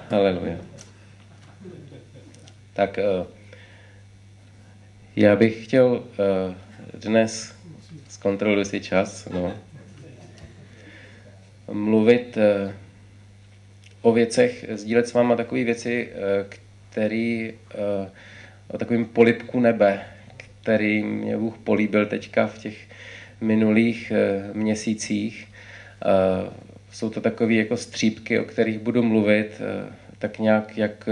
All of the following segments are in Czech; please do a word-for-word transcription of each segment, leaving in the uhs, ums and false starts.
Haleluja. Tak já bych chtěl dnes, zkontroluji si čas, no, mluvit o věcech, sdílet s váma takové věci, které o takovém polibku nebe, který mě Bůh políbil teďka v těch minulých měsících. Jsou to takové jako střípky, o kterých budu mluvit, tak nějak, jak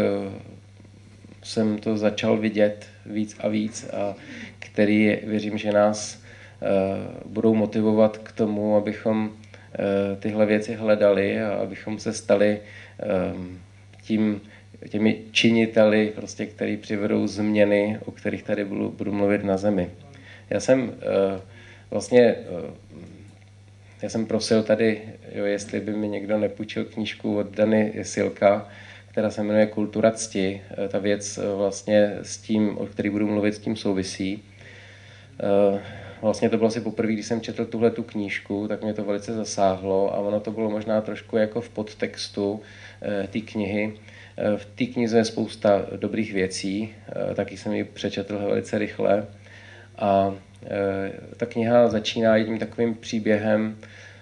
jsem to začal vidět víc a víc a který věřím, že nás budou motivovat k tomu, abychom tyhle věci hledali a abychom se stali tím, těmi činiteli, prostě, který přivedou změny, o kterých tady budu, budu mluvit na zemi. Já jsem vlastně já jsem prosil tady, jo, jestli by mi někdo nepůjčil knížku od Dany Silka, která se jmenuje Kultura cti. Ta věc vlastně s tím, o který budu mluvit, s tím souvisí. Vlastně to bylo asi poprvé, když jsem četl tuhle tu knížku, tak mě to velice zasáhlo a ono to bylo možná trošku jako v podtextu té knihy. V té knize je spousta dobrých věcí, taky jsem ji přečetl velice rychle. A ta kniha začíná jedním takovým příběhem,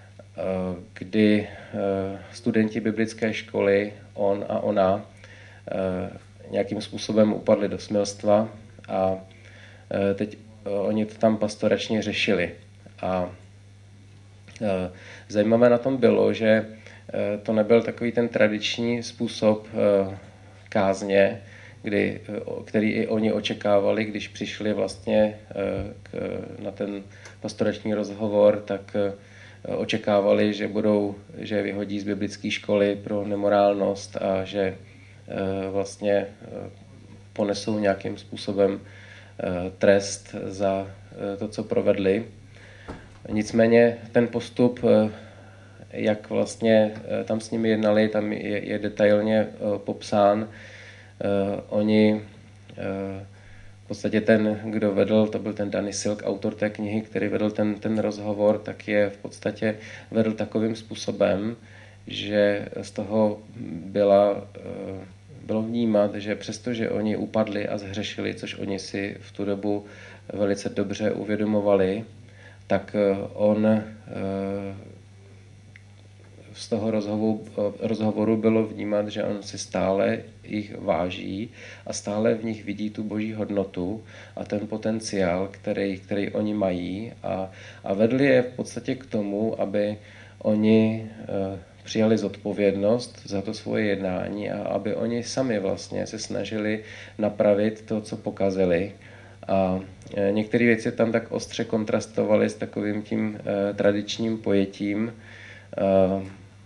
kdy studenti biblické školy, on a ona, nějakým způsobem upadli do smilstva a teď oni to tam pastoračně řešili. A zajímavé na tom bylo, že to nebyl takový ten tradiční způsob kázně, kdy, který i oni očekávali, když přišli vlastně k, na ten pastorační rozhovor, tak očekávali, že budou, že vyhodí z biblické školy pro nemorálnost a že vlastně ponesou nějakým způsobem trest za to, co provedli. Nicméně ten postup, jak vlastně tam s nimi jednali, tam je, je detailně popsán. Uh, oni, uh, v podstatě ten, kdo vedl, to byl ten Danny Silk, autor té knihy, který vedl ten, ten rozhovor, tak je v podstatě vedl takovým způsobem, že z toho byla, uh, bylo vnímat, že přestože oni upadli a zhřešili, což oni si v tu dobu velice dobře uvědomovali, tak uh, on uh, z toho rozhovoru, rozhovoru bylo vnímat, že on si stále jich váží a stále v nich vidí tu boží hodnotu a ten potenciál, který, který oni mají a, a vedli je v podstatě k tomu, aby oni uh, přijali zodpovědnost za to svoje jednání a aby oni sami vlastně se snažili napravit to, co pokazili. A uh, některé věci tam tak ostře kontrastovaly s takovým tím uh, tradičním pojetím uh,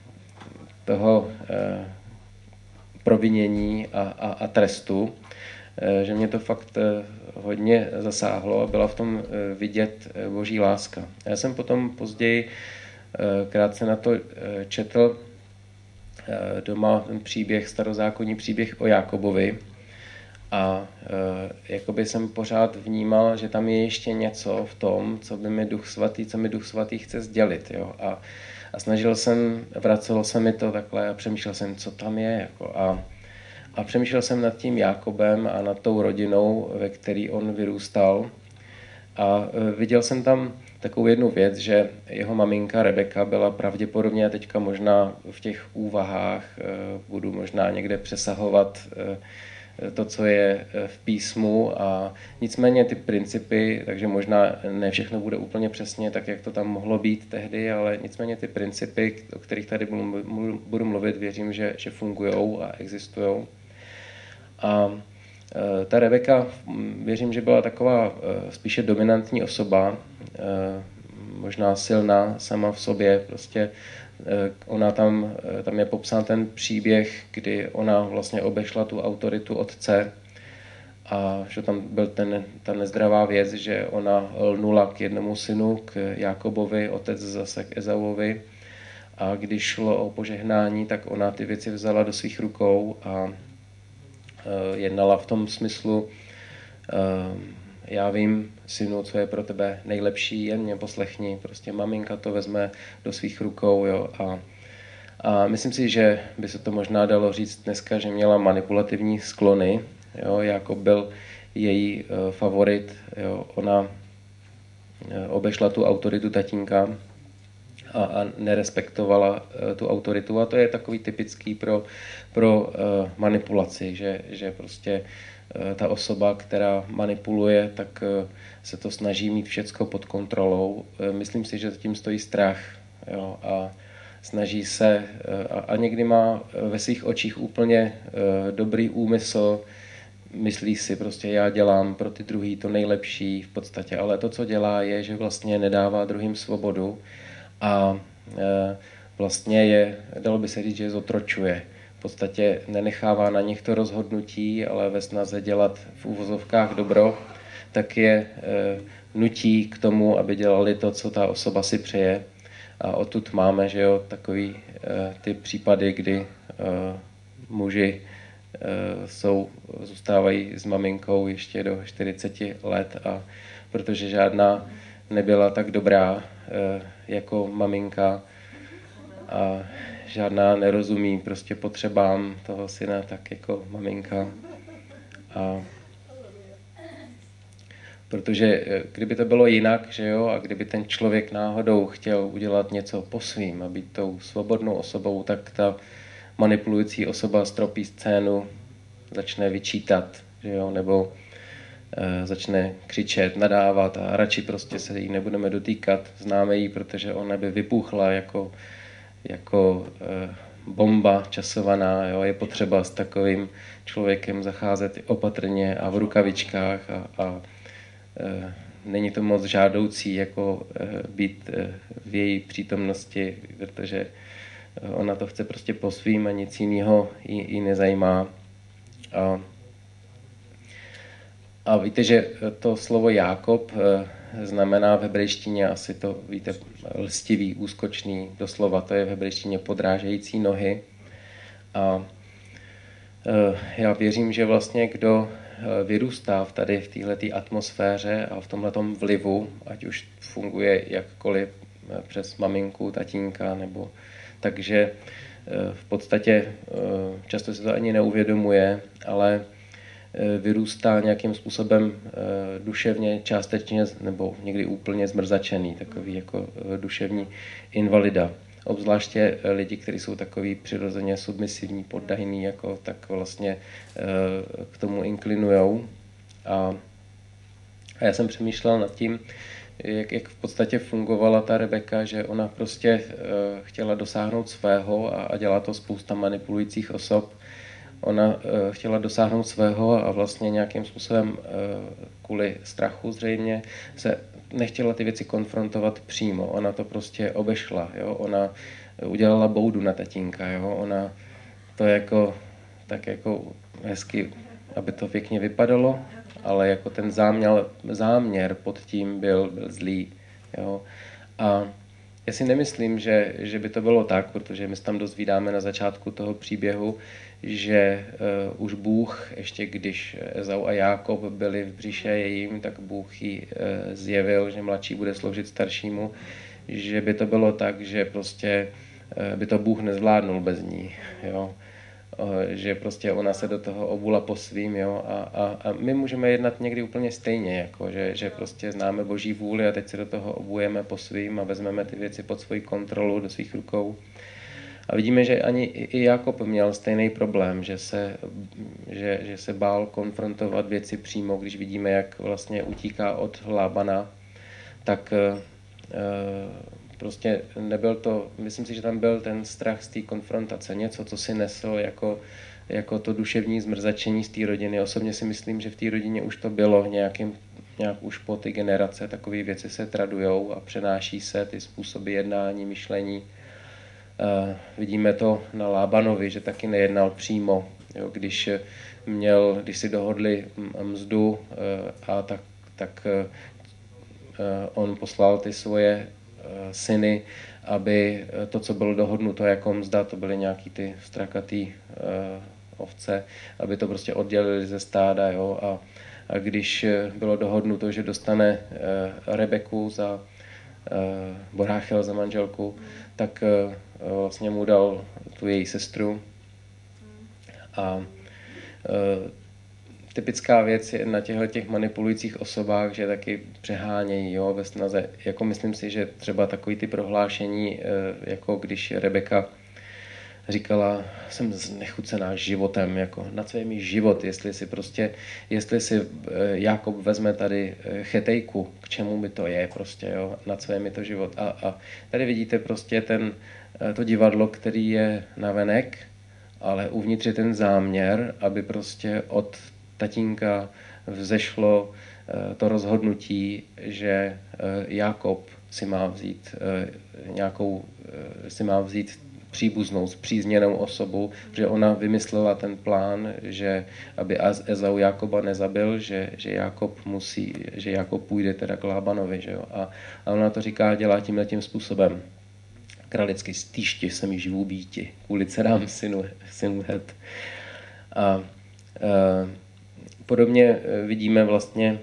toho eh, provinění a, a, a trestu, eh, že mě to fakt eh, hodně zasáhlo a byla v tom eh, vidět eh, boží láska. Já jsem potom později eh, krátce na to eh, četl eh, doma ten příběh, starozákonní příběh o Jákobovi a eh, jakoby jsem pořád vnímal, že tam je ještě něco v tom, co by mi Duch Svatý, co mi Duch Svatý chce sdělit, jo, a A snažil jsem, vracelo se mi to takhle a přemýšlel jsem, co tam je. Jako a, a přemýšlel jsem nad tím Jákobem a nad tou rodinou, ve které on vyrůstal. A viděl jsem tam takovou jednu věc, že jeho maminka Rebeka byla pravděpodobně, a teďka možná v těch úvahách budu možná někde přesahovat to, co je v písmu a nicméně ty principy, takže možná ne všechno bude úplně přesně tak, jak to tam mohlo být tehdy, ale nicméně ty principy, o kterých tady budu, budu mluvit, věřím, že, že fungujou a existujou. A ta Rebeka, věřím, že byla taková spíše dominantní osoba, možná silná sama v sobě, prostě ona tam, tam je popsán ten příběh, kdy ona vlastně obešla tu autoritu otce a že tam byl ten, ta nezdravá věc, že ona lnula k jednomu synu, k Jákobovi, otec zase k Ezauovi a když šlo o požehnání, tak ona ty věci vzala do svých rukou a jednala v tom smyslu, já vím, synu, co je pro tebe nejlepší, jen mě poslechni, prostě maminka to vezme do svých rukou, jo, a, A myslím si, že by se to možná dalo říct dneska, že měla manipulativní sklony. Jo, Jákob byl její uh, favorit. Jo, ona uh, obešla tu autoritu tatínka a, a nerespektovala uh, tu autoritu. A to je takový typický pro, pro uh, manipulaci, že, že prostě uh, ta osoba, která manipuluje, tak uh, se to snaží mít všecko pod kontrolou. Uh, myslím si, že zatím stojí strach. Jo, a snaží se a, a někdy má ve svých očích úplně uh, dobrý úmysl, myslí si prostě já dělám pro ty druhý to nejlepší v podstatě, ale to, co dělá, je, že vlastně nedává druhým svobodu a uh, vlastně je, dalo by se říct, že je zotročuje. V podstatě nenechává na nich to rozhodnutí, ale ve snaze dělat v uvozovkách dobro, tak je uh, nutí k tomu, aby dělali to, co ta osoba si přeje. A odtud máme, že jo, takový uh, ty případy, kdy uh, muži uh, jsou, zůstávají s maminkou ještě do čtyřiceti let a protože žádná nebyla tak dobrá uh, jako maminka a žádná nerozumí prostě potřebám toho syna tak jako maminka. A protože kdyby to bylo jinak, že jo, a kdyby ten člověk náhodou chtěl udělat něco po svým a být tou svobodnou osobou, tak ta manipulující osoba stropí scénu, začne vyčítat, že jo, nebo e, začne křičet, nadávat a radši prostě se jí nebudeme dotýkat. Známe ji, protože ona by vypuchla jako, jako e, bomba časovaná, jo, je potřeba s takovým člověkem zacházet opatrně a v rukavičkách a, a není to moc žádoucí jako být v její přítomnosti, protože ona to chce prostě po svým a nic jiného ji nezajímá. A, a víte, že to slovo Jákob znamená v hebrejštině, asi to víte, lstivý, úskočný, doslova to je v hebrejštině podrážející nohy. A já věřím, že vlastně kdo vyrůstá v tady v téhletý atmosféře a v tomhletom vlivu, ať už funguje jakkoliv přes maminku, tatínka, nebo takže v podstatě často se to ani neuvědomuje, ale vyrůstá nějakým způsobem duševně částečně nebo někdy úplně zmrzačený, takový jako duševní invalida. Obzvláště lidi, kteří jsou takový přirozeně submisivní, poddajný, jako, tak vlastně k tomu inklinujou. A, a já jsem přemýšlel nad tím, jak, jak v podstatě fungovala ta Rebeka, že ona prostě chtěla dosáhnout svého a, a dělá to spousta manipulujících osob. Ona chtěla dosáhnout svého a vlastně nějakým způsobem kvůli strachu zřejmě se nechtěla ty věci konfrontovat přímo. Ona to prostě obešla, jo? Ona udělala boudu na tatínka, jo? Ona to jako, tak jako hezky, aby to pěkně vypadalo, ale jako ten záměr, záměr pod tím byl, byl zlý, jo? A já si nemyslím, že, že by to bylo tak, protože my se tam dozvídáme na začátku toho příběhu, že uh, už Bůh, ještě když Ezau a Jákob byli v břiše jejím, tak Bůh jí uh, zjevil, že mladší bude sloužit staršímu, že by to bylo tak, že prostě uh, by to Bůh nezvládnul bez ní, jo? Uh, že prostě ona se do toho obula po svým, jo? A, a, a my můžeme jednat někdy úplně stejně, jako, že, že prostě známe Boží vůli a teď se do toho obujeme po svým a vezmeme ty věci pod svoji kontrolu do svých rukou. A vidíme, že ani i Jákob měl stejný problém, že se, že, že se bál konfrontovat věci přímo, když vidíme, jak vlastně utíká od Lábana, tak e, prostě nebyl to, myslím si, že tam byl ten strach z té konfrontace, něco, co si nesl jako, jako to duševní zmrzačení z té rodiny. Osobně si myslím, že v té rodině už to bylo nějakým, nějak už po ty generace, takové věci se tradujou a přenáší se ty způsoby jednání, myšlení. Uh, vidíme to na Lábanovi, že taky nejednal přímo, jo, když měl, když si dohodli mzdu uh, a tak, tak uh, on poslal ty svoje uh, syny, aby to, co bylo dohodnuto jako mzda, to byly nějaký ty strakatý uh, ovce, aby to prostě oddělili ze stáda, jo, a, a když bylo dohodnuto, že dostane uh, Rebeku za Boráchel za manželku, tak vlastně mu dal tu její sestru. A typická věc je na těchto těch manipulujících osobách, že taky přehánějí, jo, ve snaze. Jako myslím si, že třeba takový ty prohlášení, jako když Rebeka říkala, jsem znechucená životem, jako na co je mi život, jestli si prostě, jestli si Jákob vezme tady chetejku, k čemu mi to je prostě, jo, na co je mi to život. A, a tady vidíte prostě ten, to divadlo, který je navenek, ale uvnitř je ten záměr, aby prostě od tatínka vzešlo to rozhodnutí, že Jákob si má vzít nějakou, si má vzít příbuznou, spřízněnou osobu, že ona vymyslela ten plán, že aby Ezau Jákoba nezabil, že, že Jákob musí, že Jákob půjde teda k Lábanovi, že jo? A, a ona to říká, dělá tímhletím způsobem. Kralicky stýšti se mi živou býti, kvůli dcerám synu, synu Het. A e, podobně vidíme vlastně,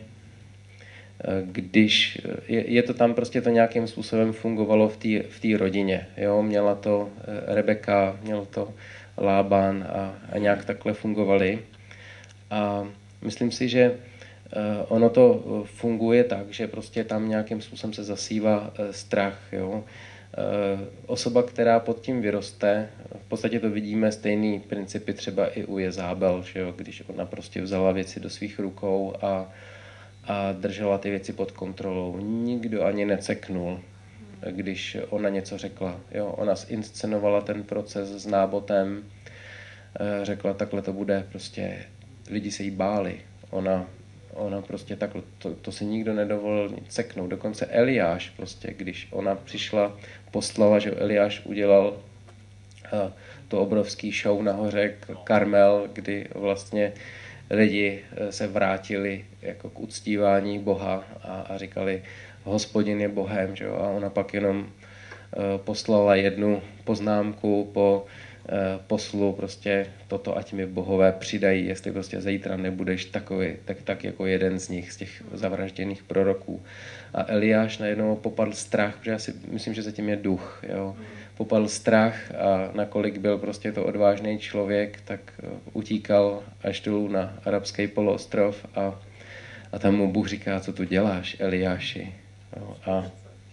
když je, je to tam prostě to nějakým způsobem fungovalo v té v té rodině. Jo? Měla to Rebeka, měl to Lában a, a nějak takhle fungovali. A myslím si, že ono to funguje tak, že prostě tam nějakým způsobem se zasívá strach. Jo? Osoba, která pod tím vyroste, v podstatě to vidíme stejný principy třeba i u Jezábel, že jo? Když ona prostě vzala věci do svých rukou a a držela ty věci pod kontrolou. Nikdo ani neceknul, když ona něco řekla. Jo, ona zinscenovala ten proces s Nábotem, řekla, takhle to bude, prostě lidi se jí báli. Ona, ona prostě takhle, to, to si nikdo nedovolil nic ceknout. Dokonce Eliáš, prostě, když ona přišla, poslala, že Eliáš udělal to obrovský show nahoře Karmel, kdy vlastně lidi se vrátili jako k uctívání Boha a, a říkali, Hospodin je Bohem, že jo? A ona pak jenom uh, poslala jednu poznámku po uh, poslu, prostě toto ať mi bohové přidají, jestli prostě zítra nebudeš takový, tak, tak jako jeden z nich, z těch zavražděných proroků. A Eliáš najednou popadl strach, protože já si myslím, že zatím je duch, jo? Popadl strach a nakolik byl prostě to odvážný člověk, tak utíkal až dolů na arabský poloostrov a, a tam mu Bůh říká, co tu děláš, Eliáši. No, a,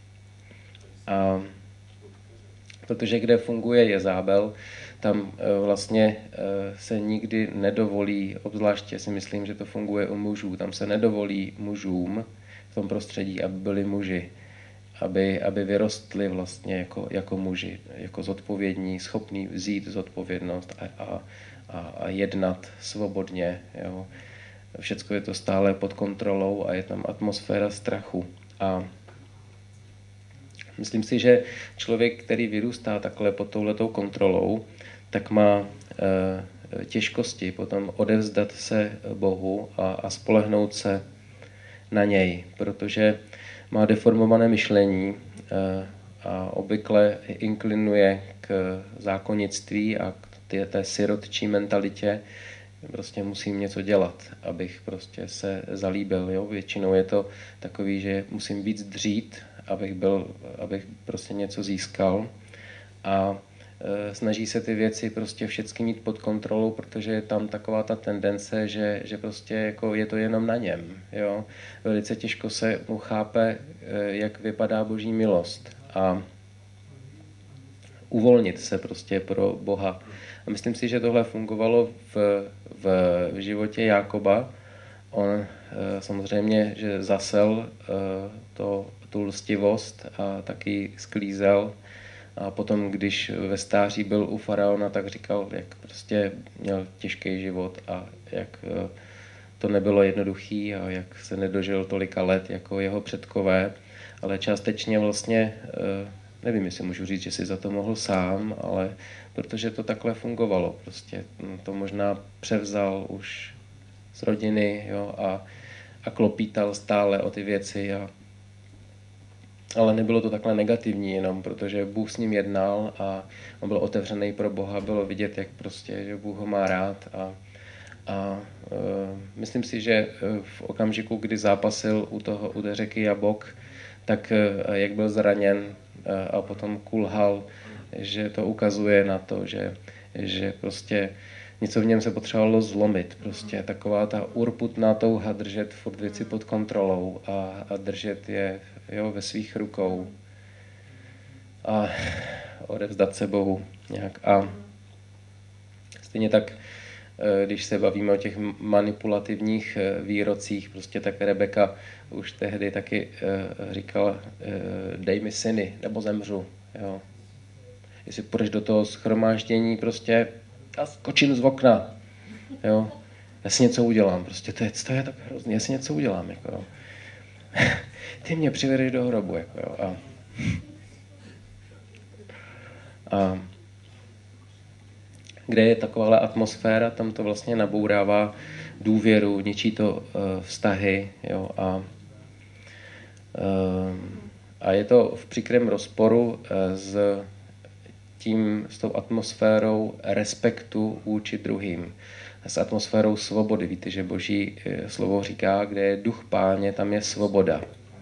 a protože kde funguje Jezábel, tam vlastně se nikdy nedovolí, obzvláště si myslím, že to funguje u mužů, tam se nedovolí mužům v tom prostředí, aby byli muži. Aby, aby vyrostli vlastně jako, jako muži, jako zodpovědní, schopní vzít zodpovědnost a, a, a, a jednat svobodně. Jo. Všecko je to stále pod kontrolou a je tam atmosféra strachu. A myslím si, že člověk, který vyrůstá takhle pod touhletou kontrolou, tak má e, těžkosti potom odevzdat se Bohu a, a spolehnout se na něj, protože má deformované myšlení a obvykle inklinuje k zákonnictví a k té, té sirotčí mentalitě. Prostě musím něco dělat, abych prostě se zalíbil. Jo? Většinou je to takový, že musím víc dřít, abych, byl, abych prostě něco získal. A e, snaží se ty věci prostě všechny mít pod kontrolou, protože je tam taková ta tendence, že, že prostě jako je to jenom na něm. Jo? Velice těžko se mu chápe, e, jak vypadá Boží milost a uvolnit se prostě pro Boha. A myslím si, že tohle fungovalo v, v, v životě Jákoba. On e, samozřejmě, že zasel e, to, tu lstivost a taky sklízel. A potom, když ve stáří byl u faraona, tak říkal, jak prostě měl těžký život a jak to nebylo jednoduchý a jak se nedožil tolika let jako jeho předkové. Ale částečně vlastně, nevím, jestli můžu říct, že si za to mohl sám, ale protože to takhle fungovalo. Prostě to možná převzal už z rodiny, jo, a, a klopítal stále o ty věci. A ale nebylo to takhle negativní jenom, protože Bůh s ním jednal a on byl otevřený pro Boha, bylo vidět, jak prostě, že Bůh ho má rád a, a e, myslím si, že v okamžiku, kdy zápasil u, toho, u té řeky Jabok, tak jak byl zraněn a potom kulhal, že to ukazuje na to, že, že prostě něco v něm se potřebovalo zlomit. Prostě taková ta urputná touha držet furt věci pod kontrolou a, a držet je, jo, ve svých rukou a odevzdat se Bohu nějak. A stejně tak, když se bavíme o těch manipulativních výrocích, prostě tak Rebeka už tehdy taky říkala, dej mi syny, nebo zemřu. Jo. Jestli půjdeš do toho shromáždění, prostě já skočím z okna. Jo. Já si něco udělám, prostě to je, to je tak hrozný, já si něco udělám. Jako, jo. Ty mě přivedeš do hrobu. Jako, jo. A, a kde je takováhle atmosféra, tam to vlastně nabourává důvěru, ničí to uh, vztahy, jo, a, uh, a je to v příkrém rozporu uh, s tím, s tou atmosférou respektu vůči druhým, s atmosférou svobody. Víte, že Boží uh, slovo říká, kde je duch Páně, tam je svoboda.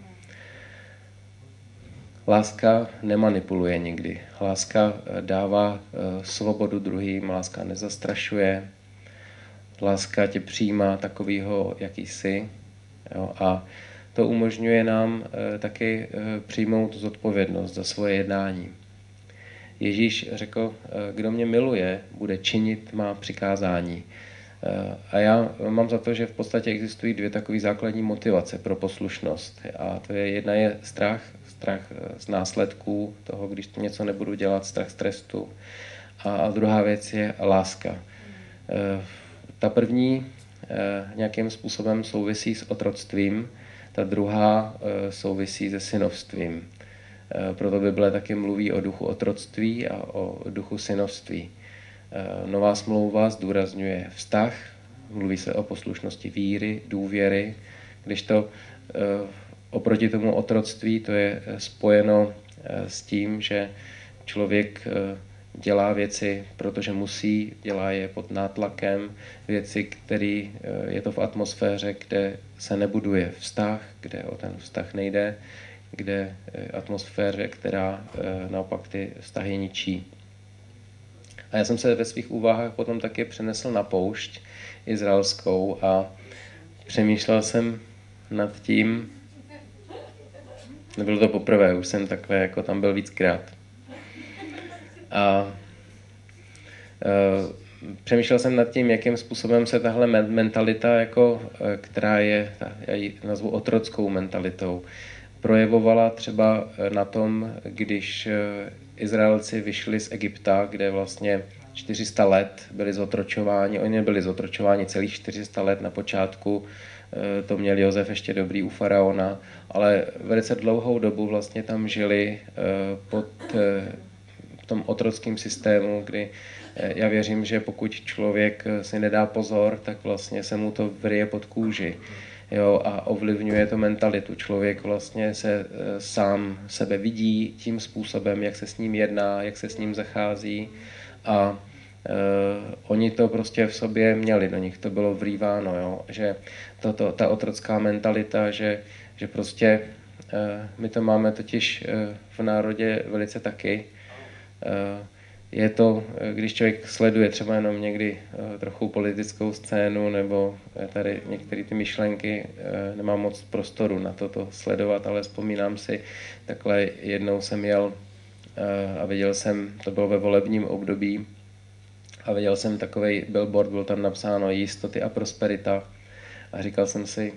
Láska nemanipuluje nikdy. Láska dává svobodu druhým, láska nezastrašuje. Láska tě přijímá takovýho, jaký jsi. Jo? A to umožňuje nám taky přijmout zodpovědnost za svoje jednání. Ježíš řekl, kdo mě miluje, bude činit má přikázání. A já mám za to, že v podstatě existují dvě takové základní motivace pro poslušnost. A to je, jedna je strach, strach z následků toho, když něco nebudu dělat, strach z trestu. A druhá věc je láska. Ta první nějakým způsobem souvisí s otroctvím, ta druhá souvisí se synovstvím. Proto Bible taky mluví o duchu otroctví a o duchu synovství. Nová smlouva zdůrazňuje vztah, mluví se o poslušnosti víry, důvěry, když to oproti tomu otroctví to je spojeno s tím, že člověk dělá věci, protože musí, dělá je pod nátlakem, věci, které je to v atmosféře, kde se nebuduje vztah, kde o ten vztah nejde, kde atmosféře, která naopak ty vztahy ničí. A já jsem se ve svých úvahách potom taky přenesl na poušť izraelskou a přemýšlel jsem nad tím, nebylo to poprvé, už jsem takové, jako tam byl víckrát. A e, přemýšlel jsem nad tím, jakým způsobem se tahle mentalita, jako, která je, já ji nazvu otrockou mentalitou, projevovala třeba na tom, když Izraelci vyšli z Egypta, kde vlastně čtyři sta let byli zotročováni. Oni byli zotročováni celých čtyři sta let na počátku. To měl Josef ještě dobrý u faraona, ale velice dlouhou dobu vlastně tam žili pod v tom otrockém systému, kdy já věřím, že pokud člověk si nedá pozor, tak vlastně se mu to vryje pod kůži. Jo, a ovlivňuje to mentalitu. Člověk vlastně se e, sám sebe vidí tím způsobem, jak se s ním jedná, jak se s ním zachází a e, oni to prostě v sobě měli, do nich to bylo vrýváno, jo, že toto, ta otrocká mentalita, že, že prostě e, my to máme totiž e, v národě velice taky. E, Je to, když člověk sleduje třeba jenom někdy trochu politickou scénu nebo tady některé ty myšlenky, nemám moc prostoru na toto sledovat, ale vzpomínám si, takhle jednou jsem jel a viděl jsem, to bylo ve volebním období, a viděl jsem takovej billboard, byl tam napsáno jistoty a prosperita a říkal jsem si,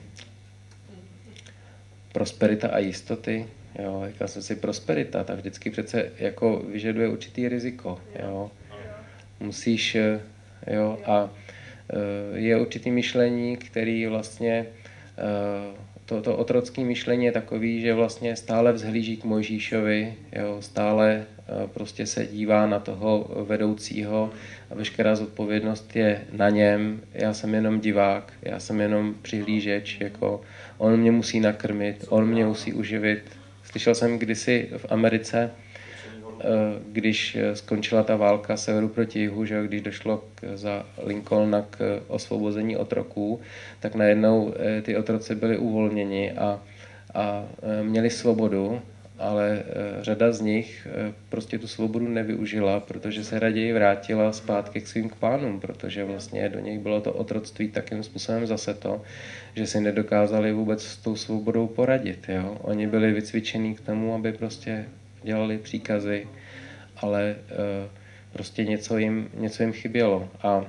prosperita a jistoty, jo, říkal jsem si, prosperita, tak vždycky přece jako vyžaduje určitý riziko, jo. Musíš, jo, a je určitý myšlení, který vlastně, to, to otrocké myšlení je takový, že vlastně stále vzhlíží k Mojžíšovi, jo, stále prostě se dívá na toho vedoucího a veškerá zodpovědnost je na něm. Já jsem jenom divák, já jsem jenom přihlížeč, jako on mě musí nakrmit, on mě musí uživit. Slyšel jsem kdysi v Americe, když skončila ta válka severu proti jihu, že když došlo k, za Lincolna k osvobození otroků, tak najednou ty otroci byli uvolněni a a měli svobodu, ale řada z nich prostě tu svobodu nevyužila, protože se raději vrátila zpátky k svým pánům, protože vlastně do nich bylo to otroctví takým způsobem zase to, že si nedokázali vůbec s tou svobodou poradit. Jo? Oni byli vycvičení k tomu, aby prostě dělali příkazy, ale prostě něco jim, něco jim chybělo. A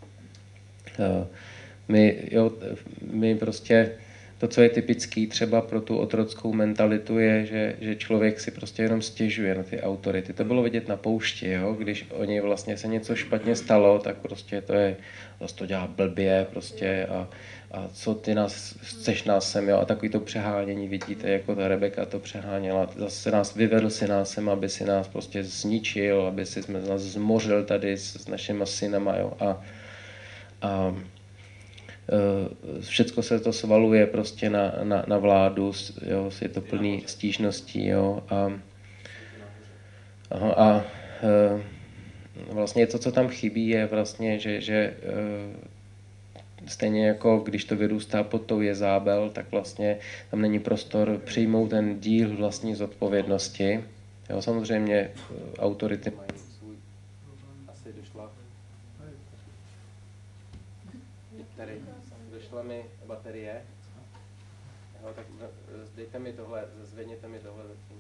my, jo, my prostě to, co je typický třeba pro tu otrockou mentalitu, je, že, že člověk si prostě jenom stěžuje na ty autority. To bylo vidět na poušti, jo? Když oni vlastně se něco špatně stalo, tak prostě to je, vlastně to dělá blbě prostě a, a co ty nás, chceš nás sem, jo? A takový to přehánění vidíte, jako ta Rebeka to přeháněla. Zase nás vyvedl si nás sem, aby si nás prostě zničil, aby si jsme nás zmořil tady s, s našima synama, jo? A, a všecko se to svaluje prostě na, na, na vládu, jo, je to plný stížností, jo, a, a, a vlastně to, co tam chybí, je vlastně, že, že stejně jako když to vyrůstá pod tou Jezábel, tak vlastně tam není prostor přijmout ten díl vlastní zodpovědnosti. Jo, samozřejmě autority mají svůj... Asi došla... Tady došla mi baterie. Jo, tak dejte mi tohle, zvedněte mi tohle zatím.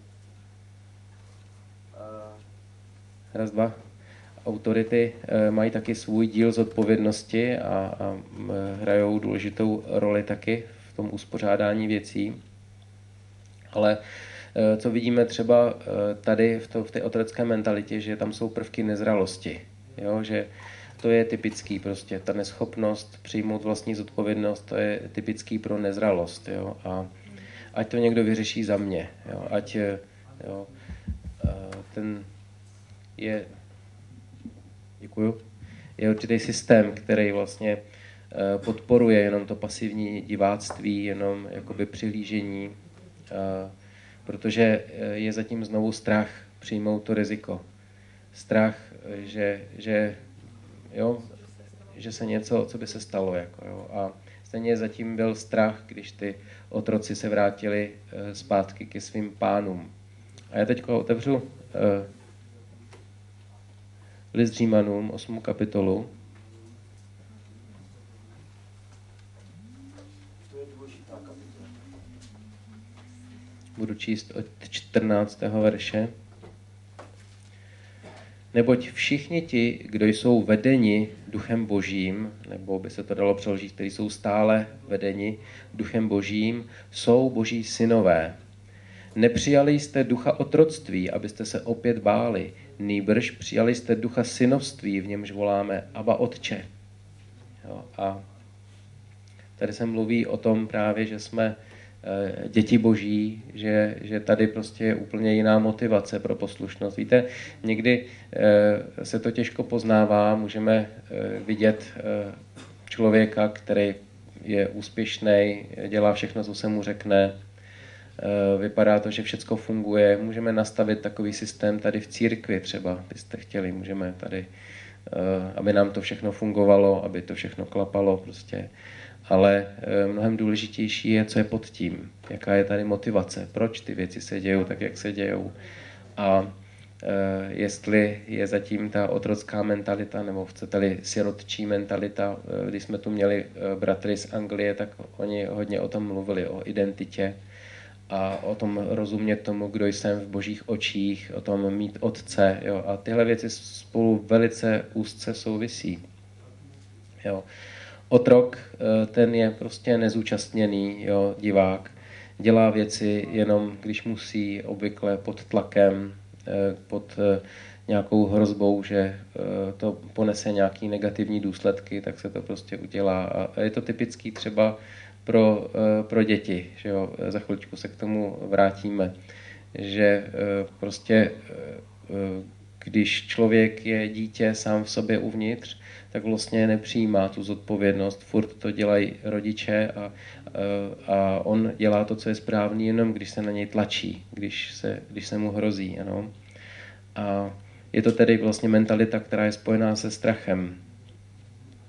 Raz, dva. Autority mají taky svůj díl zodpovědnosti a, a hrajou důležitou roli taky v tom uspořádání věcí. Ale co vidíme třeba tady v, to, v té otrocké mentalitě, že tam jsou prvky nezralosti. Jo, že to je typický prostě, ta neschopnost přijmout vlastní zodpovědnost, to je typický pro nezralost. Jo, a ať to někdo vyřeší za mě. Jo, ať jo, ten je... Děkuju. Je určitý systém, který vlastně podporuje jenom to pasivní diváctví, jenom jakoby přihlížení, protože je zatím znovu strach přijmout to riziko. Strach, že, že, jo, že se něco, co by se stalo. Jako, jo. A stejně zatím byl strach, když ty otroci se vrátili zpátky ke svým pánům. A já teď otevřu list Římanům, osmou kapitolu. To je důležitá kapitola. Budu číst od čtrnáctého verše. Neboť všichni ti, kdo jsou vedeni duchem božím, nebo by se to dalo přeložit, kteří jsou stále vedeni duchem božím, jsou boží synové. Nepřijali jste ducha otroctví, abyste se opět báli, nýbrž přijali jste ducha synovství, v němž voláme Abba Otče. Jo, a tady se mluví o tom právě, že jsme e, děti boží, že, že tady prostě je úplně jiná motivace pro poslušnost. Víte, někdy e, se to těžko poznává, můžeme e, vidět e, člověka, který je úspěšný, dělá všechno, co se mu řekne, vypadá to, že všecko funguje. Můžeme nastavit takový systém tady v církvi třeba, byste chtěli. Můžeme tady, aby nám to všechno fungovalo, aby to všechno klapalo prostě. Ale mnohem důležitější je, co je pod tím. Jaká je tady motivace, proč ty věci se dějou tak, jak se dějou. A jestli je zatím ta otrocká mentalita, nebo chcete-li sirotčí mentalita. Když jsme tu měli bratry z Anglie, tak oni hodně o tom mluvili, o identitě, a o tom rozumět tomu, kdo jsem v božích očích, o tom mít otce. Jo. A tyhle věci spolu velice úzce souvisí. Jo. Otrok, ten je prostě nezúčastněný, jo, divák. Dělá věci jenom, když musí, obvykle pod tlakem, pod nějakou hrozbou, že to ponese nějaký negativní důsledky, tak se to prostě udělá. A je to typický třeba pro, pro děti, že jo? Za chvíličku se k tomu vrátíme, že prostě když člověk je dítě sám v sobě uvnitř, tak vlastně nepřijímá tu zodpovědnost, furt to dělají rodiče a, a on dělá to, co je správný, jenom když se na něj tlačí, když se, když se mu hrozí. Ano? A je to tedy vlastně mentalita, která je spojená se strachem.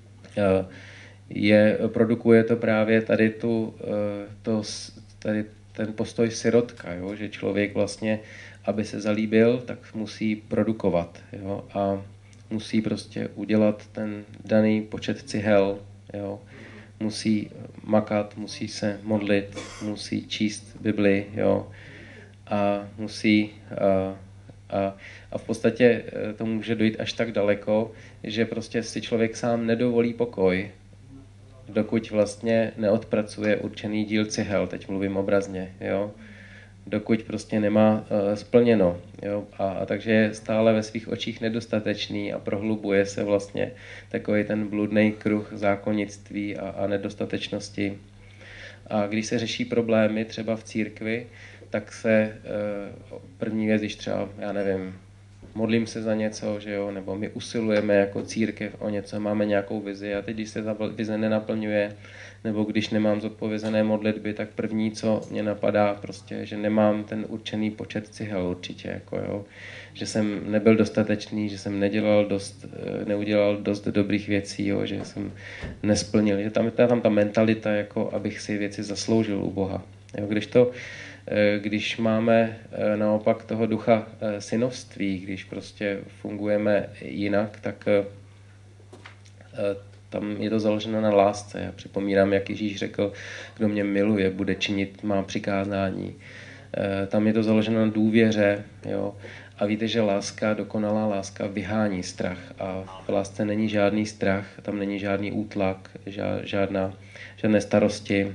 Je, produkuje to právě tady tu, to, tady ten postoj sirotka, jo? Že člověk vlastně, aby se zalíbil, tak musí produkovat, jo? A musí prostě udělat ten daný počet cihel, jo? Musí makat, musí se modlit, musí číst Bibli, jo? A musí... A, a, a v podstatě to může dojít až tak daleko, že prostě si člověk sám nedovolí pokoj, dokud vlastně neodpracuje určený díl cihel, teď mluvím obrazně, jo? Dokud prostě nemá uh, splněno. Jo? A, a takže je stále ve svých očích nedostatečný a prohlubuje se vlastně takový ten bludný kruh zákonnictví a, a nedostatečnosti. A když se řeší problémy třeba v církvi, tak se uh, první věc, když třeba, já nevím, modlím se za něco, že jo, nebo my usilujeme jako církev o něco, máme nějakou vizi a teď, když se ta vize nenaplňuje, nebo když nemám zodpovězené modlitby, tak první, co mě napadá, prostě, že nemám ten určený počet cihel určitě, jako jo, že jsem nebyl dostatečný, že jsem nedělal dost, neudělal dost dobrých věcí, jo, že jsem nesplnil, že tam je tam ta mentalita, jako abych si věci zasloužil u Boha, jo, když to Když máme naopak toho ducha synovství, když prostě fungujeme jinak, tak tam je to založeno na lásce. Já připomínám, jak Ježíš řekl, kdo mě miluje, bude činit má přikázání. Tam je to založeno na důvěře. Jo? A víte, že láska, dokonalá láska vyhání strach. A v lásce není žádný strach, tam není žádný útlak, žádná, žádné starosti.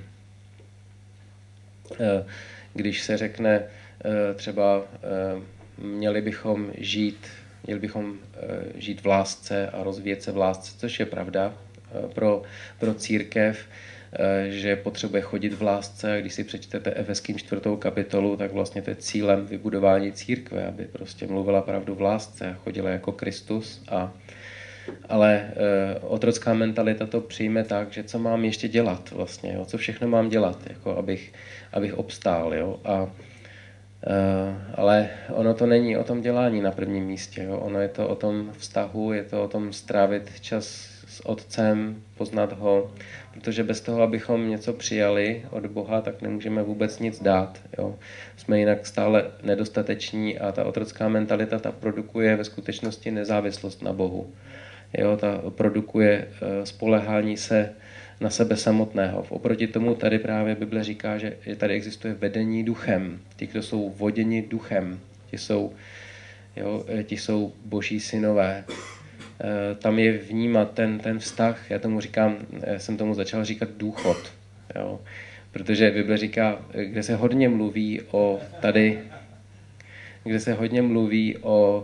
Když se řekne třeba měli bychom žít, měli bychom žít v lásce a rozvíjet se v lásce, což je pravda pro, pro církev, že potřebuje chodit v lásce, a když si přečtete Efeským čtvrtou kapitolu, tak vlastně to je cílem vybudování církve, aby prostě mluvila pravdu v lásce a chodila jako Kristus. A, ale e, otrocká mentalita to přijme tak, že co mám ještě dělat vlastně, jo? Co všechno mám dělat, jako abych, abych obstál. Jo? A, e, ale ono to není o tom dělání na prvním místě, jo? Ono je to o tom vztahu, je to o tom strávit čas s Otcem, poznat ho, protože bez toho, abychom něco přijali od Boha, tak nemůžeme vůbec nic dát. Jo? Jsme jinak stále nedostateční a ta otrocká mentalita ta produkuje ve skutečnosti nezávislost na Bohu. Jo? Ta produkuje spolehání se na sebe samotného. Oproti tomu tady právě Bible říká, že tady existuje vedení duchem. Ti, kdo jsou voděni duchem, ti jsou, jo, ti jsou boží synové. Tam je vnímat ten, ten vztah, já tomu říkám, já jsem tomu začal říkat důchod, jo? Protože Bible říká, kde se hodně mluví o tady, kde se hodně mluví o,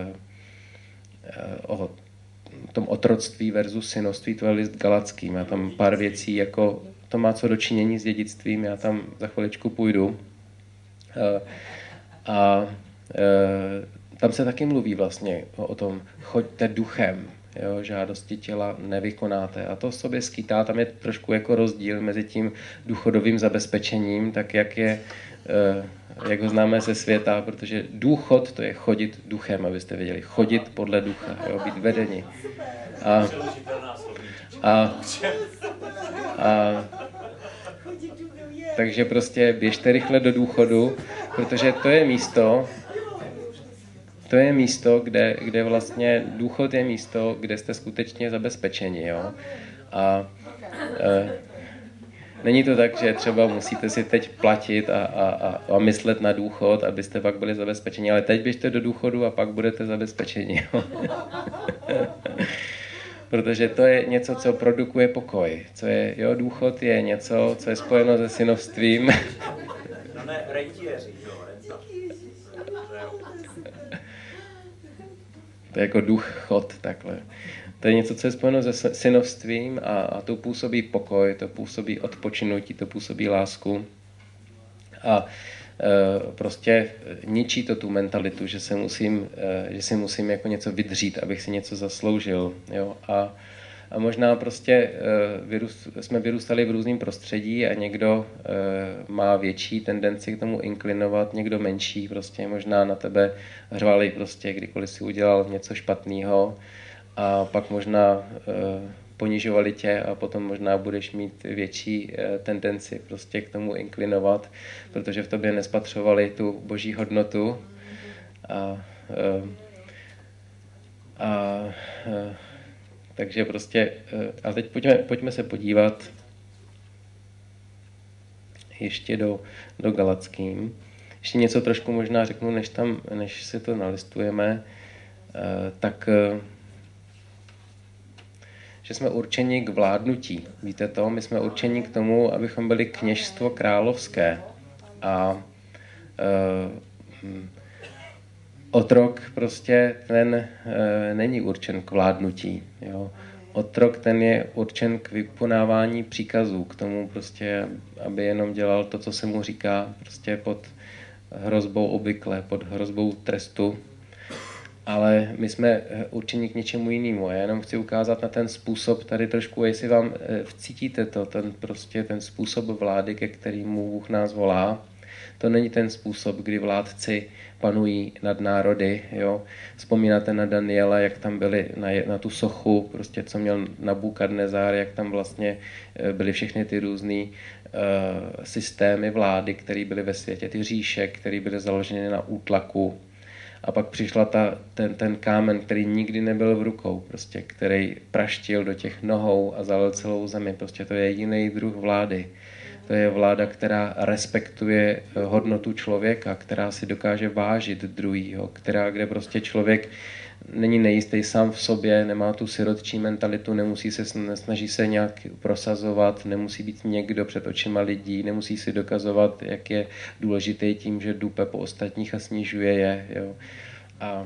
o tom otroctví versus synovství, to je list Galackým, já tam pár věcí, jako to má co dočinění s dědictvím, já tam za chviličku půjdu. A, a tam se taky mluví vlastně o, o tom, choďte duchem, jo, žádosti těla nevykonáte. A to sobě skýtá, tam je trošku jako rozdíl mezi tím důchodovým zabezpečením, tak jak je, jak ho známe ze světa, protože důchod to je chodit duchem, abyste věděli, chodit podle ducha, jo, být vedeni. A, a, a takže prostě běžte rychle do důchodu, protože to je místo, To je místo, kde, kde vlastně důchod je místo, kde jste skutečně zabezpečeni. Jo? A e, není to tak, že třeba musíte si teď platit a, a, a, a myslet na důchod, abyste pak byli zabezpečeni, ale teď běžte do důchodu a pak budete zabezpečeni. Jo? Protože to je něco, co produkuje pokoj. Co je, jo, důchod je něco, co je spojeno se synovstvím. No ne, rentiéři, jo, renta. To je jako důchod, takhle. To je něco, co je spojeno se synovstvím a, a to působí pokoj, to působí odpočinutí, to působí lásku. A e, prostě ničí to tu mentalitu, že, se musím, e, že si musím jako něco vydřít, abych si něco zasloužil. Jo? A, a možná prostě e, vyrůst, jsme vyrůstali v různém prostředí a někdo e, má větší tendenci k tomu inklinovat, někdo menší, prostě možná na tebe řvali prostě, kdykoliv si udělal něco špatného a pak možná e, ponižovali tě a potom možná budeš mít větší tendenci prostě k tomu inklinovat, protože v tobě nespatřovali tu boží hodnotu. A, a, a, a takže prostě, a teď pojďme, pojďme se podívat ještě do, do Galackým. Ještě něco trošku možná řeknu, než, tam, než si to nalistujeme, tak že jsme určeni k vládnutí. Víte to? My jsme určeni k tomu, abychom byli kněžstvo královské. A uh, otrok prostě ten uh, není určen k vládnutí. Jo? Otrok ten je určen k vykonávání příkazů, k tomu prostě, aby jenom dělal to, co se mu říká, prostě pod hrozbou obvykle, pod hrozbou trestu. Ale my jsme určeni k něčemu jinému. Já jenom chci ukázat na ten způsob tady trošku, jestli vám vcítíte to, ten prostě ten způsob vlády, ke kterému Bůh nás volá. To není ten způsob, kdy vládci panují nad národy. Jo? Vzpomínáte na Daniela, jak tam byli na, na tu sochu, prostě co měl Nabukadnezár, jak tam vlastně byly všechny ty různý uh, systémy vlády, které byly ve světě, ty říše, které byly založeny na útlaku. A pak přišla ta, ten, ten kámen, který nikdy nebyl v rukou, prostě, který praštil do těch nohou a zalil celou zemi. Prostě to je jiný druh vlády. To je vláda, která respektuje hodnotu člověka, která si dokáže vážit druhýho, která, kde prostě člověk není nejistý sám v sobě, nemá tu sirotčí mentalitu, nemusí se, snaží se nějak prosazovat, nemusí být někdo před očima lidí, nemusí si dokazovat, jak je důležitý tím, že dupe po ostatních a snižuje je. Jo. A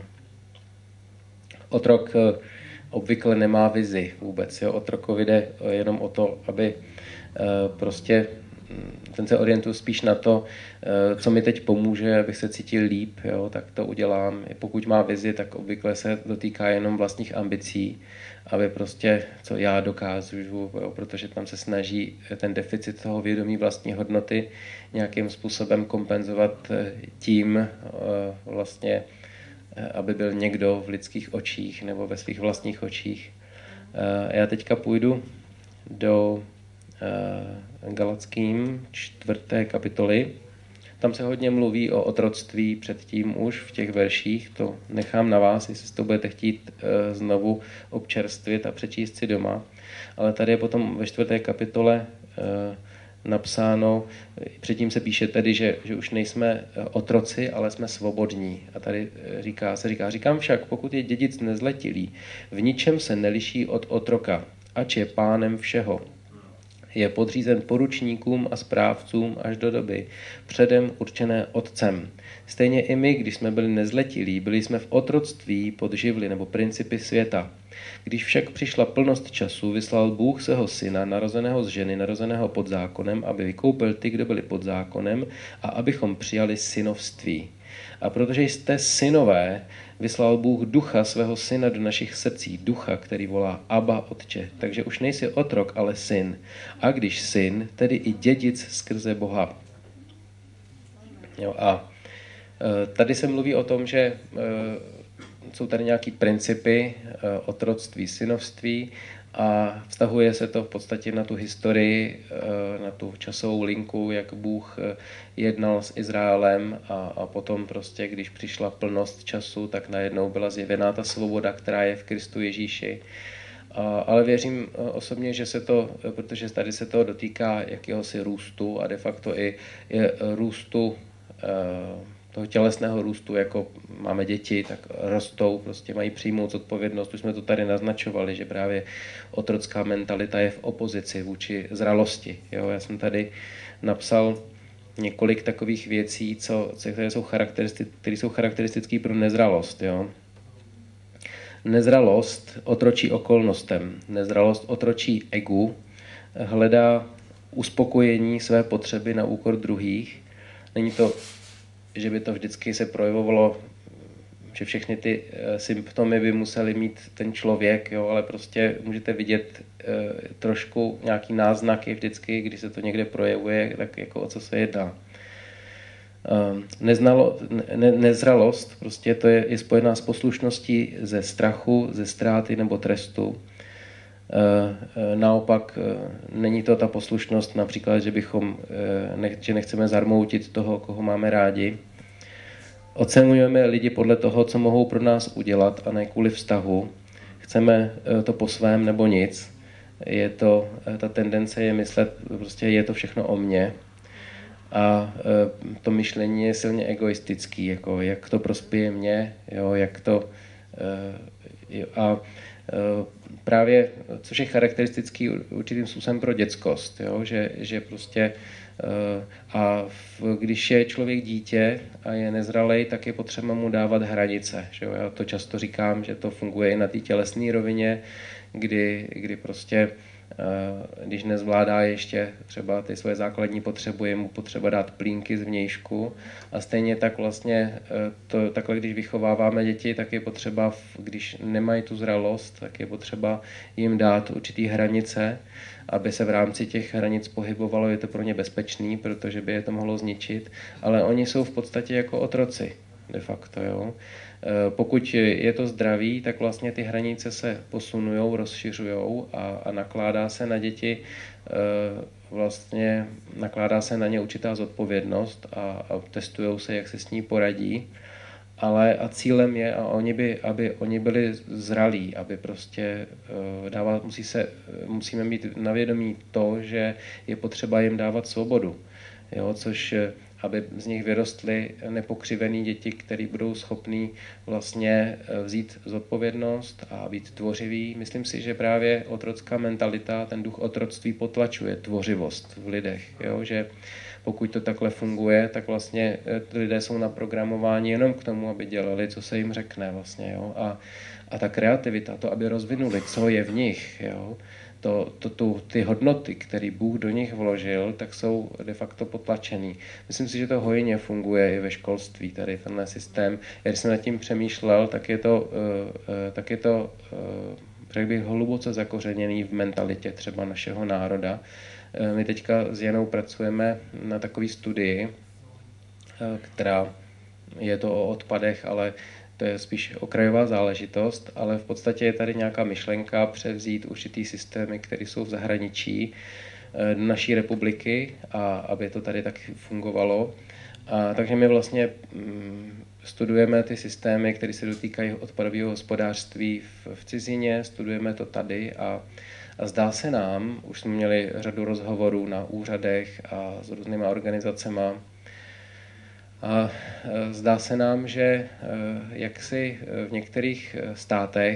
otrok obvykle nemá vizi vůbec. Jo. Otrokovi jde jenom o to, aby prostě ten se orientuje spíš na to, co mi teď pomůže, abych se cítil líp, jo, tak to udělám. Pokud má vizi, tak obvykle se dotýká jenom vlastních ambicí, aby prostě, co já dokážu, jo, protože tam se snaží ten deficit toho vědomí vlastní hodnoty nějakým způsobem kompenzovat tím vlastně, aby byl někdo v lidských očích nebo ve svých vlastních očích. Já teďka půjdu do Galackým čtvrté kapitoly. Tam se hodně mluví o otroctví předtím už v těch verších. To nechám na vás, jestli si to budete chtít uh, znovu občerstvit a přečíst si doma. Ale tady je potom ve čtvrté kapitole uh, napsáno, předtím se píše tedy, že, že už nejsme otroci, ale jsme svobodní. A tady říká, se říká, říkám však, pokud je dědic nezletilý, v ničem se neliší od otroka, ač je pánem všeho. Je podřízen poručníkům a správcům až do doby, předem určené otcem. Stejně i my, když jsme byli nezletilí, byli jsme v otroctví pod živly nebo principy světa. Když však přišla plnost času, vyslal Bůh svého syna, narozeného z ženy, narozeného pod zákonem, aby vykoupil ty, kdo byli pod zákonem, a abychom přijali synovství. A protože jste synové, vyslal Bůh ducha svého syna do našich srdcí, ducha, který volá Abba, Otče. Takže už nejsi otrok, ale syn. A když syn, tedy i dědic skrze Boha. Jo, a tady se mluví o tom, že jsou tady nějaký principy otroctví, synovství a vztahuje se to v podstatě na tu historii, na tu časovou linku, jak Bůh jednal s Izraelem a, a potom prostě, když přišla plnost času, tak najednou byla zjevená ta svoboda, která je v Kristu Ježíši. A, ale věřím osobně, že se to, protože tady se to dotýká jakéhosi růstu a de facto i je růstu toho tělesného růstu, jako máme děti, tak rostou, prostě mají přijmout zodpovědnost. Už jsme to tady naznačovali, že právě otrocká mentalita je v opozici vůči zralosti. Jo? Já jsem tady napsal několik takových věcí, co, které jsou které jsou charakteristické pro nezralost. Jo? Nezralost otročí okolnostem, nezralost otročí egu, hledá uspokojení své potřeby na úkor druhých. Není to, že by to vždycky se projevovalo, že všechny ty e, symptomy by museli mít ten člověk, jo, ale prostě můžete vidět e, trošku nějaký náznaky vždycky, když se to někde projevuje, tak jako o co se jedná. E, neznalo, ne, nezralost, prostě to je, je spojená s poslušností ze strachu, ze ztráty nebo trestu. Naopak není to ta poslušnost, například, že bychom, že nechceme zarmoutit toho, koho máme rádi. Oceňujeme lidi podle toho, co mohou pro nás udělat a ne kvůli vztahu. Chceme to po svém nebo nic. Je to, ta tendence je myslet, prostě je to všechno o mně. A to myšlení je silně egoistický, jako jak to prospěje mně, jo, jak to... A právě, což je charakteristický určitým způsobem pro dětskost, jo, že, že prostě a když je člověk dítě a je nezralej, tak je potřeba mu dávat hranice. Že jo? Já to často říkám, že to funguje i na té tělesné rovině, kdy, kdy prostě, když nezvládá ještě třeba ty svoje základní potřeby, je mu potřeba dát plínky zvnějšku. A stejně tak vlastně, to, takhle když vychováváme děti, tak je potřeba, když nemají tu zralost, tak je potřeba jim dát určitý hranice, aby se v rámci těch hranic pohybovalo, je to pro ně bezpečný, protože by je to mohlo zničit, ale oni jsou v podstatě jako otroci, de facto, jo. Pokud je to zdraví, tak vlastně ty hranice se posunujou, rozšiřujou a, a nakládá se na děti, vlastně nakládá se na ně určitá zodpovědnost a, a testujou se, jak se s ní poradí. Ale a cílem je, a oni by, aby oni byli zralí, aby prostě uh, dávat, musí se, musíme mít na vědomí to, že je potřeba jim dávat svobodu, jo, což aby z nich vyrostly nepokřivený děti, které budou schopní vlastně vzít zodpovědnost a být tvořivý. Myslím si, že právě otrocká mentalita, ten duch otroctví potlačuje tvořivost v lidech, jo, že pokud to takhle funguje, tak vlastně lidé jsou naprogramováni jenom k tomu, aby dělali, co se jim řekne vlastně, jo. A, a ta kreativita, to, aby rozvinuli, co je v nich, jo, to, to, to, ty hodnoty, které Bůh do nich vložil, tak jsou de facto potlačený. Myslím si, že to hojně funguje i ve školství, tady tenhle systém. Já když jsem nad tím přemýšlel, tak je to, tak je to řekl bych, hluboce zakořeněný v mentalitě třeba našeho národa. My teďka s Janou pracujeme na takové studii, která je to o odpadech, ale to je spíš okrajová záležitost, ale v podstatě je tady nějaká myšlenka převzít určitý systémy, které jsou v zahraničí naší republiky a aby to tady tak fungovalo. A takže my vlastně studujeme ty systémy, které se dotýkají odpadového hospodářství v, v cizině, studujeme to tady a A zdá se nám, už jsme měli řadu rozhovorů na úřadech a s různýma organizacema, a zdá se nám, že jaksi v některých státech,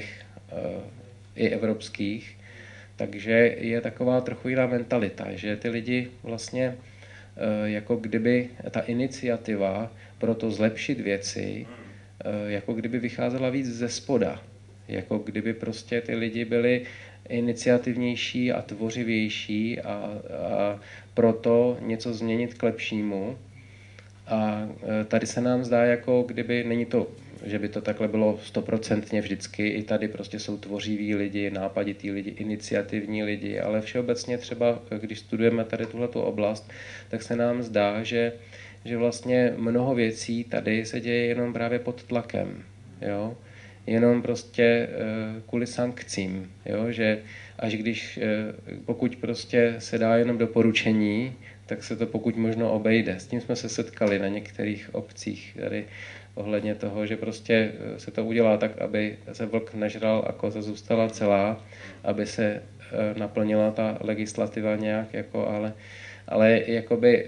i evropských, takže je taková trochu jiná mentalita, že ty lidi vlastně, jako kdyby ta iniciativa pro to zlepšit věci, jako kdyby vycházela víc ze spoda, jako kdyby prostě ty lidi byli iniciativnější a tvořivější a, a proto něco změnit k lepšímu. A tady se nám zdá, jako kdyby, není to, že by to takhle bylo stoprocentně vždycky, i tady prostě jsou tvořiví lidi, nápadití lidi, iniciativní lidi, ale všeobecně třeba, když studujeme tady tuhletu oblast, tak se nám zdá, že, že vlastně mnoho věcí tady se děje jenom právě pod tlakem, jo? Jenom prostě kvůli sankcím, jo? Že až když, pokud prostě se dá jenom doporučení, tak se to pokud možno obejde. S tím jsme se setkali na některých obcích tady ohledně toho, že prostě se to udělá tak, aby se vlk nežral a koza zůstala celá, aby se naplnila ta legislativa nějak, jako, ale, ale jakoby,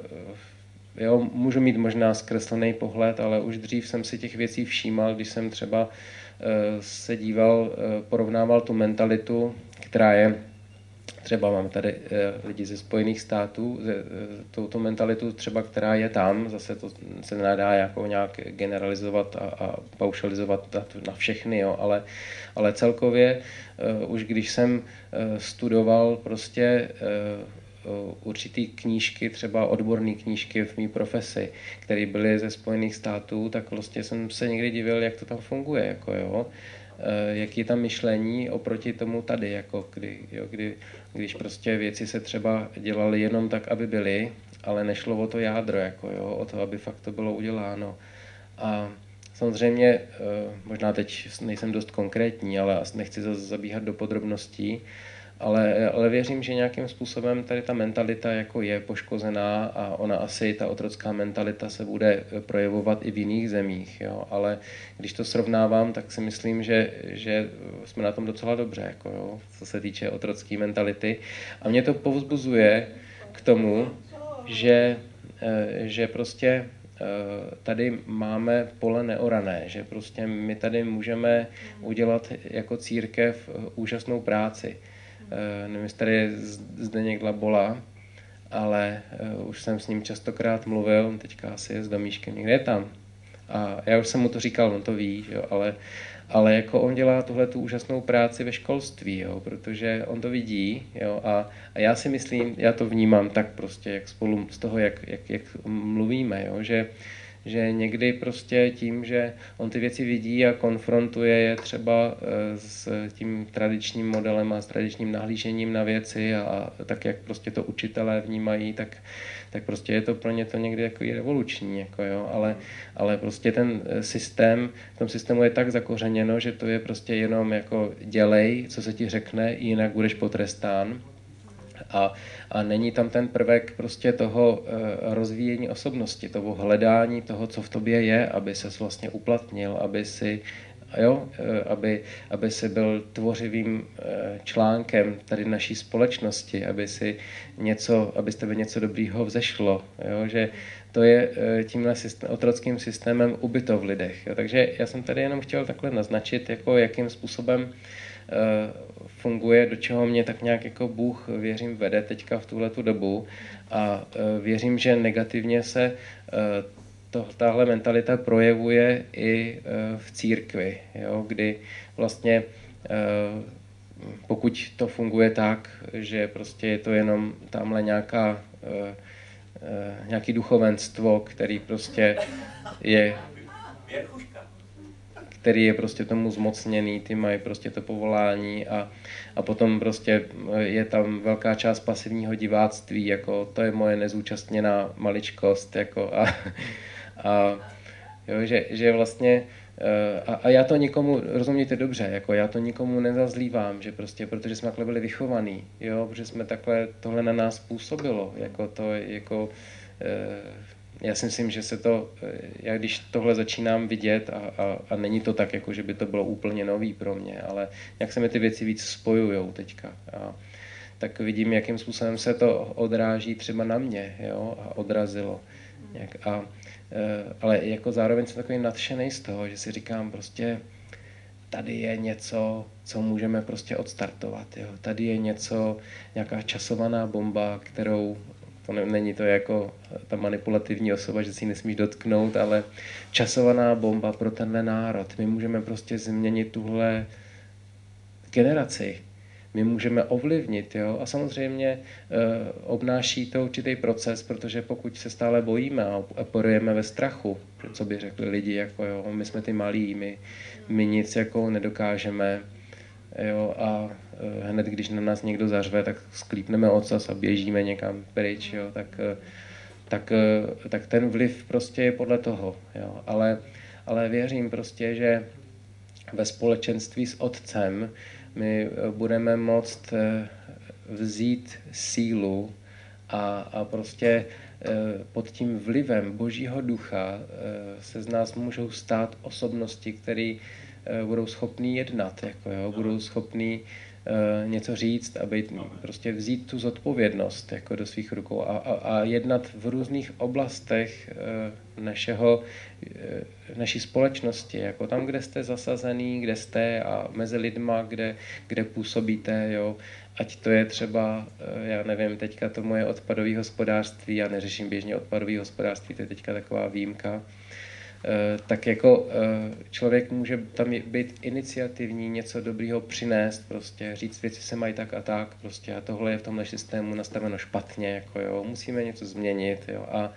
jo, můžu mít možná zkreslený pohled, ale už dřív jsem si těch věcí všímal, když jsem třeba se díval, porovnával tu mentalitu, která je, třeba mám tady lidi ze Spojených států, touto mentalitu třeba, která je tam, zase to se nedá jako nějak generalizovat a, a paušalizovat na, na všechny, jo, ale, ale celkově už když jsem studoval prostě určitý knížky, třeba odborné knížky v mý profesi, které byly ze Spojených států, tak vlastně jsem se někdy divil, jak to tam funguje, jako jo, jaký je tam myšlení oproti tomu tady, jako kdy, jo, kdy, když prostě věci se třeba dělaly jenom tak, aby byly, ale nešlo o to jádro, jako jo, o to, aby fakt to bylo uděláno. A samozřejmě, možná teď nejsem dost konkrétní, ale nechci zabíhat do podrobností, ale, ale věřím, že nějakým způsobem tady ta mentalita jako je poškozená a ona asi, ta otrocká mentalita se bude projevovat i v jiných zemích, jo? Ale když to srovnávám, tak si myslím, že, že jsme na tom docela dobře, jako jo? Co se týče otrocké mentality. A mě to povzbuzuje k tomu, že, že prostě tady máme pole neorané, že prostě my tady můžeme udělat jako církev úžasnou práci. Nevím, jestli tady je Zdeněk Labola, ale už jsem s ním častokrát mluvil, teďka asi je s Domíškem, někde je tam. A já už jsem mu to říkal, on to ví, jo, ale, ale jako on dělá tuhle tu úžasnou práci ve školství, jo, protože on to vidí, jo, a, a já si myslím, já to vnímám tak prostě, jak spolu z toho, jak, jak, jak mluvíme, jo, že že někdy prostě tím, že on ty věci vidí a konfrontuje je třeba s tím tradičním modelem a s tradičním nahlížením na věci a, a tak, jak prostě to učitelé vnímají, tak, tak prostě je to pro ně to někdy jako revoluční, jako jo, ale, ale prostě ten systém, v tom systému je tak zakořeněno, že to je prostě jenom jako dělej, co se ti řekne, jinak budeš potrestán. A, a není tam ten prvek prostě toho e, rozvíjení osobnosti, toho hledání toho, co v tobě je, aby ses vlastně uplatnil, aby si, jo, e, aby, aby si byl tvořivým e, článkem tady naší společnosti, aby si něco, aby z tebe něco dobrýho vzešlo, jo, že to je e, tímhle systém, otrockým systémem ubyto v lidech. Jo. Takže já jsem tady jenom chtěl takhle naznačit, jako jakým způsobem funguje, do čeho mě tak nějak jako Bůh, věřím, vede teďka v tuhletu dobu a věřím, že negativně se to, tahle mentalita projevuje i v církvi, jo, kdy vlastně pokud to funguje tak, že prostě je to jenom tamhle nějaká nějaký duchovenstvo, který prostě je který je prostě tomu zmocněný, ty mají prostě to povolání a, a potom prostě je tam velká část pasivního diváctví, jako to je moje nezúčastněná maličkost, jako a, a jo, že, že vlastně a, a já to nikomu, rozumíte dobře, jako já to nikomu nezazlívám, že prostě, protože jsme takhle byli vychovaný, jo, protože jsme takhle, tohle na nás působilo, jako to, jako já si myslím, že se to, já když tohle začínám vidět a, a, a není to tak, jako že by to bylo úplně nový pro mě, ale jak se mi ty věci víc spojujou teďka, a, tak vidím, jakým způsobem se to odráží třeba na mě, jo, a odrazilo. Jak, a, ale jako zároveň jsem takový nadšený z toho, že si říkám prostě, tady je něco, co můžeme prostě odstartovat, jo. Tady je něco, nějaká časovaná bomba, kterou to ne, není to jako ta manipulativní osoba, že si ji nesmíš dotknout, ale časovaná bomba pro tenhle národ. My můžeme prostě změnit tuhle generaci. My můžeme ovlivnit, jo? A samozřejmě e, obnáší to určitý proces, protože pokud se stále bojíme a operujeme ve strachu, co by řekli lidi, jako jo, my jsme ty malí, my, my nic jako nedokážeme, jo, a e, hned, když na nás někdo zařve, tak sklípneme ocas a běžíme někam pryč, jo, tak, e, tak, e, tak ten vliv prostě je podle toho, jo, ale, ale věřím prostě, že ve společenství s Otcem my budeme moct vzít sílu a, a prostě pod tím vlivem Božího ducha se z nás můžou stát osobnosti, které budou schopný jednat, jako jo, budou schopný uh, něco říct a být, prostě vzít tu zodpovědnost jako do svých rukou a, a, a jednat v různých oblastech uh, našeho, uh, naší společnosti, jako tam, kde jste zasazený, kde jste a mezi lidma, kde, kde působíte, jo. Ať to je třeba, já nevím, teďka to moje odpadové hospodářství, já neřeším běžně odpadové hospodářství, to je teďka taková výjimka, tak jako člověk může tam být iniciativní, něco dobrýho přinést, prostě říct věci se mají tak a tak, prostě a tohle je v tomhle systému nastaveno špatně, jako jo, musíme něco změnit, jo, a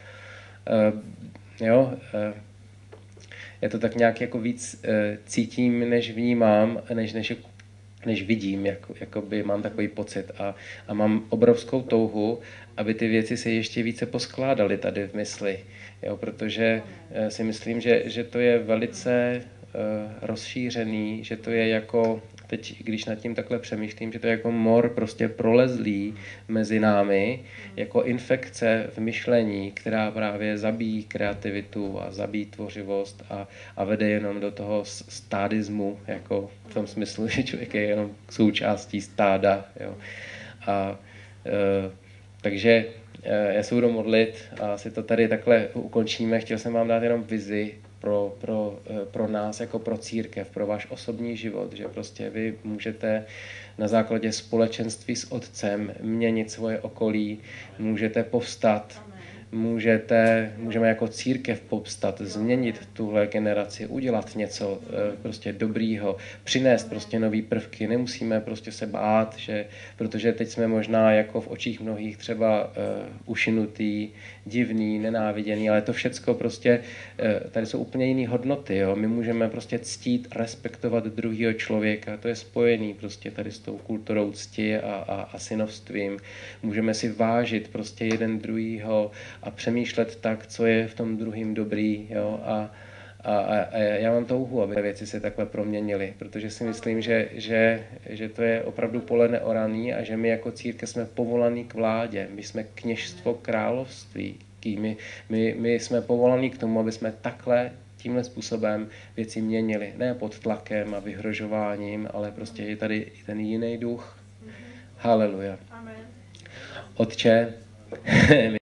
jo, já to tak nějak jako víc cítím, než vnímám, než, než, než vidím, jako, jakoby mám takový pocit a, a mám obrovskou touhu, aby ty věci se ještě více poskládaly tady v mysli, jo, protože si myslím, že, že to je velice uh, rozšířený, že to je jako, teď když nad tím takhle přemýšlím, že to je jako mor prostě prolezlý mezi námi, jako infekce v myšlení, která právě zabíjí kreativitu a zabíjí tvořivost a, a vede jenom do toho stádismu, jako v tom smyslu, že člověk je jenom součástí stáda. Jo. A e, takže e, já se budu modlit a si to tady takhle ukončíme. Chtěl jsem vám dát jenom vizi pro, pro, pro nás, jako pro církev, pro váš osobní život, že prostě vy můžete na základě společenství s Otcem měnit svoje okolí, můžete povstat, můžete, můžeme jako církev povstat, změnit tuhle generaci, udělat něco prostě dobrýho, přinést prostě nový prvky, nemusíme prostě se bát, že, protože teď jsme možná jako v očích mnohých třeba uh, ušinutý, divný, nenáviděný, ale to všecko prostě, uh, tady jsou úplně jiné hodnoty, jo? My můžeme prostě ctít, respektovat druhýho člověka, to je spojený prostě tady s tou kulturou cti a, a, a synovstvím, můžeme si vážit prostě jeden druhýho a přemýšlet tak, co je v tom druhým dobrý, jo, a, a, a já mám touhu, aby věci se takhle proměnily, protože si myslím, že, že, že to je opravdu pole neoraný a že my jako církev jsme povolaní k vládě, my jsme kněžstvo království, my, my, my jsme povolaní k tomu, aby jsme takhle tímhle způsobem věci měnili, ne pod tlakem a vyhrožováním, ale prostě je tady ten jiný duch. Haleluja. Otče,